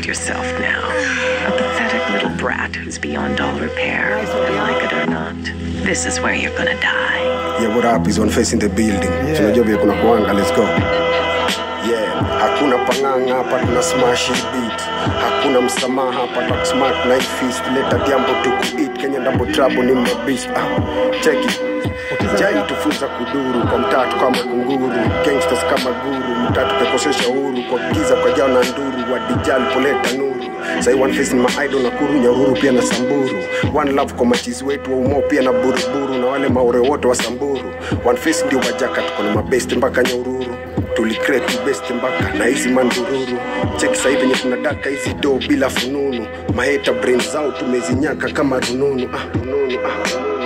yourself now. A pathetic little brat who's beyond all repair. And like it or not, this is where you're gonna die. Yeah, what up is One Face in the building. Tunajua vile kuna kuanga, let's go. Yeah, hakuna panganga hapa tuna smash beat. Hakuna msamaha hapa tuna smart knife fist. Leta jambo to eat Kenya double trouble ni mabist. Check it. Jai tufunza kuduru kwa mtatu kama kunguru, gangsters kama guru, mtatu pekosesha uhuru kwa giza kwa jao na nduru, wadijali poleta nuru. Say One Face ni ma-idol na kuru nyaruru pia na samburu. One love kwa machizi wetu wa umo pia na buruburu na wale maure wote wa samburu. One Face ndio wajaka tuko na mabest mpaka nyururu. Tulicreate best mpaka na hizi mandururu. Check sasa hivi nye tunadaka hizi do bila fununu. Maheta brains zao tumezinyaka kama rununu. Rununu.